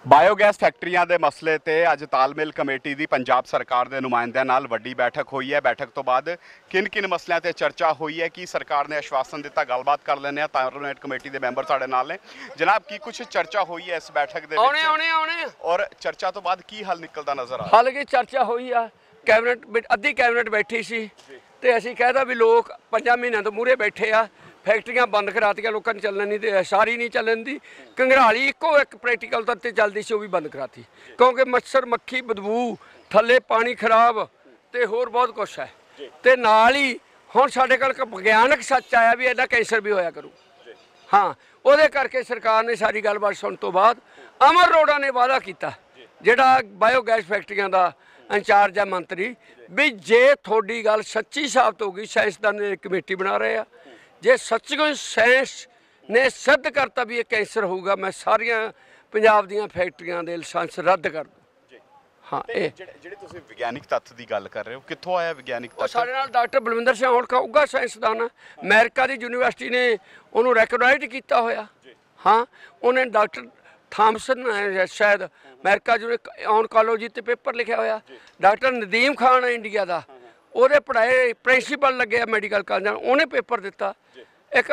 Biogas ਫੈਕਟਰੀਆਂ ਦੇ ਮਸਲੇ ਤੇ ਅੱਜ ਤਾਲਮੇਲ ਕਮੇਟੀ ਦੀ ਪੰਜਾਬ ਸਰਕਾਰ ਦੇ ਨੁਮਾਇੰਦਿਆਂ ਨਾਲ ਵੱਡੀ ਬੈਠਕ ਹੋਈ ਹੈ। ਬੈਠਕ ਤੋਂ ਬਾਅਦ ਕਿਨ ਮਸਲਿਆਂ ਤੇ ਚਰਚਾ ਹੋਈ ਹੈ ਕਿ ਸਰਕਾਰ ਨੇ ਆਸ਼ਵਾਸਨ ਦਿੱਤਾ। ਗੱਲਬਾਤ ਕਰ ਲੈਂਦੇ ਆ। ਤਾਲਮੇਲ ਕਮੇਟੀ ਦੇ ਮੈਂਬਰ ਸਾਡੇ ਨਾਲ ਨੇ। ਜਨਾਬ, ਕੀ ਕੁਝ ਚਰਚਾ ਹੋਈ ਹੈ ਇਸ ਬੈਠਕ ਦੇ ਵਿੱਚ ਔਰ ਚਰਚਾ ਤੋਂ ਬਾਅਦ ਕੀ ਹੱਲ ਨਿਕਲਦਾ ਨਜ਼ਰ ਆ ਰਿਹਾ? ਹਾਲ ਕੀ ਚਰਚਾ ਹੋਈ ਆ, ਕੈਬਨਿਟ ਅੱਧੀ ਕੈਬਨਿਟ ਬੈਠੀ ਸੀ ਤੇ ਅਸੀਂ ਕਹਿਦਾ ਵੀ ਲੋਕ 5 ਮਹੀਨਿਆਂ ਤੋਂ ਮੂਹਰੇ ਬੈਠੇ ਆ, ਫੈਕਟਰੀਆਂ ਬੰਦ ਕਰਾਤੀਆਂ, ਲੋਕਾਂ ਨੂੰ ਚੱਲਣ नहीं दे, सारी नहीं ਚੱਲਣ ਦੀ। ਕੰਘਰਾਲੀ ਇੱਕੋ ਇੱਕ ਪ੍ਰੈਕਟੀਕਲ ਤੇ ਚੱਲਦੀ ਸੀ, ਉਹ ਵੀ ਬੰਦ ਕਰਾਤੀ ਕਿਉਂਕਿ ਮੱਛਰ ਮੱਖੀ ਬਦਬੂ, ਥੱਲੇ ਪਾਣੀ ਖਰਾਬ ਤੇ ਹੋਰ ਬਹੁਤ ਕੁਛ ਹੈ। ਤੇ ਨਾਲ ਹੀ ਹੁਣ ਸਾਡੇ ਕੋਲ ਵਿਗਿਆਨਕ ਸੱਚ ਆਇਆ ਵੀ ਇਹਦਾ ਕੈਂਸਰ ਵੀ ਹੋਇਆ ਕਰੂ। ਹਾਂ, ਉਹਦੇ ਕਰਕੇ ਸਰਕਾਰ ਨੇ ਸਾਰੀ ਗੱਲਬਾਤ ਸੁਣਨ ਤੋਂ ਬਾਅਦ ਅਮਰ ਅਰੋੜਾ ਨੇ ਵਾਅਦਾ ਕੀਤਾ, ਜਿਹੜਾ ਬਾਇਓਗੈਸ ਫੈਕਟਰੀਆਂ ਦਾ ਇੰਚਾਰਜ ਹੈ ਮੰਤਰੀ, ਵੀ ਜੇ ਤੁਹਾਡੀ ਗੱਲ ਸੱਚੀ ਸਾਬਤ ਹੋ ਗਈ, ਸਾਇੰਸਦਾਨ ਨੇ ਕਮੇਟੀ ਬਣਾ ਰਹੇ ਆ, ਜੇ ਸੱਚੀ ਸਾਇੰਸ ਨੇ ਸਿੱਧ ਕਰਤਾ ਵੀ ਇਹ ਕੈਂਸਰ ਹੋਊਗਾ, ਮੈਂ ਸਾਰੀਆਂ ਪੰਜਾਬ ਦੀਆਂ ਫੈਕਟਰੀਆਂ ਦੇ ਲਾਇਸੈਂਸ ਰੱਦ ਕਰ ਦੂੰ। ਹਾਂ, ਇਹ ਜਿਹੜੇ ਤੁਸੀਂ ਵਿਗਿਆਨਿਕ ਤੱਥ ਦੀ ਗੱਲ ਕਰ ਰਹੇ ਹੋ, ਕਿੱਥੋਂ ਆਇਆ ਵਿਗਿਆਨਿਕ ਤੱਥ? ਸਾਡੇ ਨਾਲ ਡਾਕਟਰ ਬਲਵਿੰਦਰ ਸਿੰਘ ਹੋਣਕਾ ਉੱਘਾ ਸਾਇੰਸਦਾਨ ਹੈ, ਅਮਰੀਕਾ ਦੀ ਯੂਨੀਵਰਸਿਟੀ ਨੇ ਉਹਨੂੰ ਰੈਕਗਨਾਈਜ਼ ਕੀਤਾ ਹੋਇਆ। ਹਾਂ, ਉਹਨੇ ਡਾਕਟਰ ਥਾਮਸਨ ਸ਼ਾਇਦ ਅਮਰੀਕਾ ਜਿਹਨੇ ਔਨਕੋਲੋਜੀ ਤੇ ਪੇਪਰ ਲਿਖਿਆ ਹੋਇਆ। ਡਾਕਟਰ ਨਦੀਮ ਖਾਨ ਹੈ ਇੰਡੀਆ ਦਾ, ਉਹਦੇ ਪੜ੍ਹਾਏ ਪ੍ਰਿੰਸੀਪਲ ਲੱਗੇ ਆ ਮੈਡੀਕਲ ਕਾਲਜ, ਉਹਨੇ ਪੇਪਰ ਦਿੱਤਾ। ਇੱਕ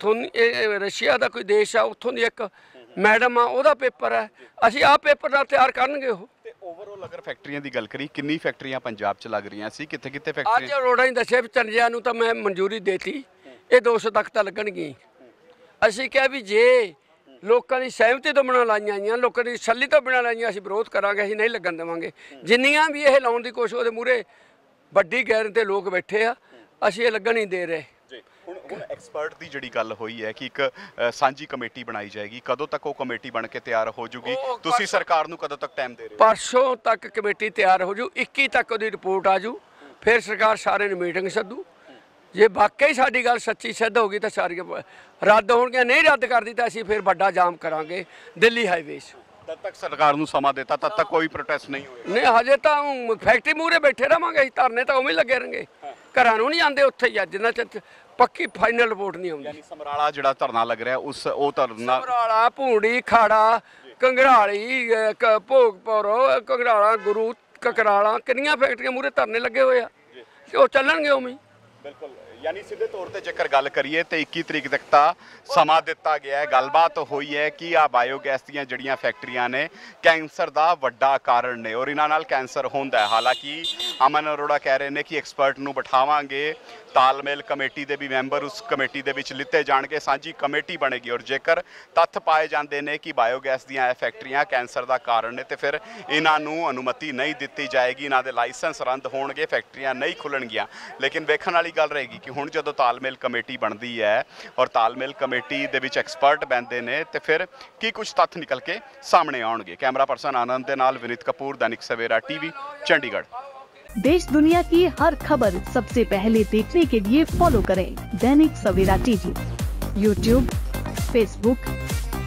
ਰਸ਼ੀਆ ਦਾ ਕੋਈ ਦੇਸ਼ ਆ, ਉੱਥੋਂ ਦੀ ਇੱਕ ਮੈਡਮ ਆ, ਉਹਦਾ ਪੇਪਰ ਹੈ। ਅਸੀਂ ਆਹ ਪੇਪਰ ਨਾਲ ਤਿਆਰ ਕਰਨਗੇ ਉਹ। ਤੇ ਓਵਰਆਲ ਅਗਰ ਫੈਕਟਰੀਆਂ ਦੀ ਗੱਲ ਕਰੀ, ਕਿੰਨੀ ਫੈਕਟਰੀਆਂ ਪੰਜਾਬ 'ਚ ਲੱਗ ਰਹੀਆਂ ਸੀ, ਕਿੱਥੇ ਫੈਕਟਰੀ? ਅੱਜ ਅਰੋੜਾ ਹੀ ਦੱਸਿਆ ਵੀ ਚੰਜਿਆਂ ਨੂੰ ਤਾਂ ਮੈਂ ਮਨਜ਼ੂਰੀ ਦੇਤੀ, ਇਹ 200 ਤੱਕ ਤਾਂ ਲੱਗਣਗੀਆਂ। ਅਸੀਂ ਕਿਹਾ ਵੀ ਜੇ ਲੋਕਾਂ ਦੀ ਸਹਿਮਤੀ ਤੋਂ ਬਿਨਾਂ ਲਾਈਆਂ ਆਈਆਂ, ਲੋਕਾਂ ਦੀ ਸੱਲੀ ਤੋਂ ਬਿਨਾਂ ਲਾਈਆਂ, ਅਸੀਂ ਵਿਰੋਧ ਕਰਾਂਗੇ, ਅਸੀਂ ਨਹੀਂ ਲੱਗਣ ਦੇਵਾਂਗੇ। ਜਿੰਨੀਆਂ ਵੀ ਇਹ ਲਾਉਣ ਦੀ ਕੋਸ਼ਿਸ਼, ਉਹਦੇ ਮੂਹਰੇ ਵੱਡੀ ਗੈਰ ਤੇ ਲੋਕ ਬੈਠੇ ਆ, ਅਸੀਂ ਇਹ ਲੱਗਣ ਨਹੀਂ ਦੇ ਰਹੇ। ਹੁਣ ਐਕਸਪਰਟ ਦੀ ਜਿਹੜੀ ਗੱਲ ਹੋਈ ਹੈ ਕਿ ਇੱਕ ਸਾਂਝੀ ਕਮੇਟੀ ਬਣਾਈ ਜਾਏਗੀ, ਕਦੋਂ ਤੱਕ ਉਹ ਕਮੇਟੀ ਬਣ ਕੇ ਤਿਆਰ ਹੋ ਜੂਗੀ? ਤੁਸੀਂ ਸਰਕਾਰ ਨੂੰ ਕਦੋਂ ਤੱਕ ਟਾਈਮ ਦੇ ਰਹੇ ਹੋ? ਪਰਸੋਂ ਤੱਕ ਕਮੇਟੀ ਤਿਆਰ ਹੋ ਜੂ, 21 ਤੱਕ ਉਹਦੀ ਰਿਪੋਰਟ ਆ ਜੂ, ਫਿਰ ਸਰਕਾਰ ਸਾਰੇ ਨੂੰ ਮੀਟਿੰਗ ਸੱਦੂ। ਜੇ ਵਾਕਈ ਸਾਡੀ ਗੱਲ ਸੱਚੀ ਸਿੱਧ ਹੋ ਗਈ ਤਾਂ ਸਾਰੀਆਂ ਰੱਦ ਹੋਣਗੀਆਂ, ਨਹੀਂ ਰੱਦ ਕਰਦੀ ਤਾਂ ਅਸੀਂ ਫਿਰ ਵੱਡਾ ਜਾਮ ਕਰਾਂਗੇ ਦਿੱਲੀ ਹਾਈਵੇਜ਼। ਤਦ ਤੱਕ ਸਰਕਾਰ ਨੂੰ ਸਮਾਂ ਦਿੱਤਾ, ਤਦ ਤੱਕ ਕੋਈ ਪ੍ਰੋਟੈਸਟ ਨਹੀਂ ਹੋਏਗਾ? ਨਹੀਂ, ਹਜੇ ਤਾਂ ਫੈਕਟਰੀ ਮੂਹਰੇ ਬੈਠੇ ਰਹਾਂਗੇ ਅਸੀਂ, ਧਰਨੇ ਤਾਂ ਉਵੇਂ ਹੀ ਲੱਗੇ ਰਹਿਣਗੇ, ਘਰਾਂ ਨੂੰ ਨਹੀਂ ਆਉਂਦੇ ਉੱਥੇ ਹੀ, ਜਿੰਨਾ ਚਿਰ ਪੱਕੀ ਫਾਈਨਲ ਰਿਪੋਰਟ ਨਹੀਂ ਆਉਂਦੀ। ਯਾਨੀ ਸਮਰਾਲਾ ਜਿਹੜਾ ਧਰਨਾ ਲੱਗ ਰਿਹਾ, ਉਹ ਧਰਨਾ ਸਮਰਾਲਾ, ਭੂੰਡੀ, ਖਾੜਾ, ਕੰਘਰਾਲੀ, ਭੋਗਪੁਰ, ਕੰਘਰਾਲਾ, ਗੁਰੂ, ਕਕਰਾਲਾ, ਕਿੰਨੀਆਂ ਫੈਕਟਰੀਆਂ ਮੂਹਰੇ ਧਰਨੇ ਲੱਗੇ ਹੋਏ ਆ, ਉਹ ਚੱਲਣਗੇ ਉਵੇਂ। ਬਿਲਕੁਲ, ਯਾਨੀ ਸਿੱਧੇ ਤੌਰ ਤੇ ਜੇਕਰ ਗੱਲ ਕਰੀਏ ਤੇ 21 ਤਰੀਕ ਤੱਕ ਤਾਂ ਸਮਾਂ ਦਿੱਤਾ ਗਿਆ ਹੈ। ਗੱਲਬਾਤ ਹੋਈ ਹੈ ਕਿ ਆ ਬਾਇਓਗੈਸ ਦੀਆਂ ਜਿਹੜੀਆਂ ਫੈਕਟਰੀਆਂ ਨੇ ਕੈਂਸਰ ਦਾ ਵੱਡਾ ਕਾਰਨ ਨੇ ਔਰ ਇਹਨਾਂ ਨਾਲ ਕੈਂਸਰ ਹੁੰਦਾ ਹੈ। ਹਾਲਾਂਕਿ ਅਮਨ ਅਰੋੜਾ ਕਹਿ ਰਹੇ ਨੇ ਕਿ ਐਕਸਪਰਟ ਨੂੰ ਬਿਠਾਵਾਂਗੇ, ਤਾਲਮੇਲ ਕਮੇਟੀ ਦੇ ਵੀ ਮੈਂਬਰ ਉਸ ਕਮੇਟੀ ਦੇ ਵਿੱਚ ਲਿੱਤੇ ਜਾਣਗੇ, ਸਾਂਝੀ ਕਮੇਟੀ ਬਣੇਗੀ ਔਰ ਜੇਕਰ ਤੱਥ ਪਾਏ ਜਾਂਦੇ ਨੇ ਕਿ ਬਾਇਓਗੈਸ ਦੀਆਂ ਇਹ ਫੈਕਟਰੀਆਂ ਕੈਂਸਰ ਦਾ ਕਾਰਨ ਨੇ ਤੇ ਫਿਰ ਇਹਨਾਂ ਨੂੰ ਅਨੁਮਤੀ ਨਹੀਂ ਦਿੱਤੀ ਜਾਏਗੀ, ਇਹਨਾਂ ਦੇ ਲਾਇਸੈਂਸ ਰੱਦ ਹੋਣਗੇ, ਫੈਕਟਰੀਆਂ ਨਹੀਂ ਖੁੱਲਣਗੀਆਂ। ਲੇਕਿਨ ਵੇਖਣ ਵਾਲੀ ਗੱਲ ਰਹੇਗੀ ਕਿ ਹੁਣ ਜਦੋਂ ਤਾਲਮੇਲ ਕਮੇਟੀ ਬਣਦੀ ਹੈ ਔਰ ਤਾਲਮੇਲ ਕਮੇਟੀ ਦੇ ਵਿੱਚ ਐਕਸਪਰਟ ਬੈਠਦੇ ਨੇ ਤੇ ਫਿਰ ਕੀ ਕੁਝ ਤੱਥ ਨਿਕਲ ਕੇ ਸਾਹਮਣੇ ਆਉਣਗੇ। कैमरा पर्सन आनंद के नाल विनीत कपूर, दैनिक सवेरा टीवी, चंडीगढ़। देश दुनिया की हर खबर सबसे पहले देखने के लिए फॉलो करें Dainik Savera TV, YouTube, Facebook,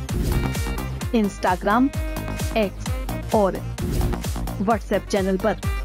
Instagram, X और व्हाट्सएप चैनल पर।